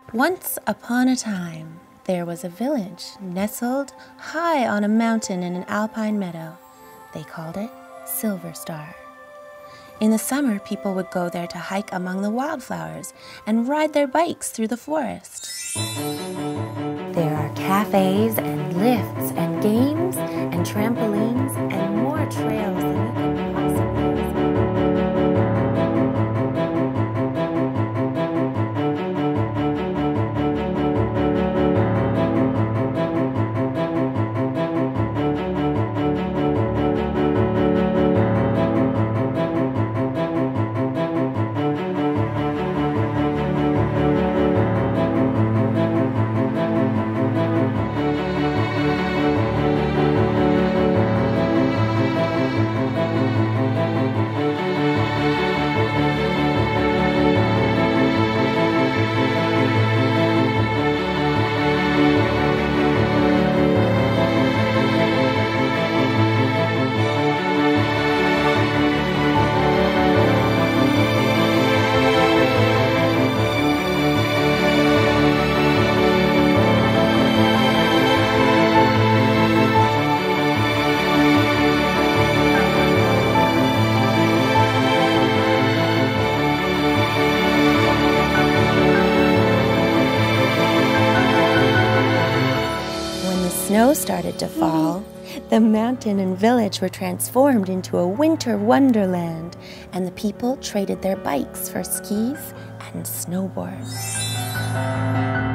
Once upon a time, there was a village nestled high on a mountain in an alpine meadow. They called it SilverStar. In the summer, people would go there to hike among the wildflowers and ride their bikes through the forest. There are cafes and lifts and games and trampolines and more trails than you can possibly imagine. Snow started to fall, the mountain and village were transformed into a winter wonderland, and the people traded their bikes for skis and snowboards.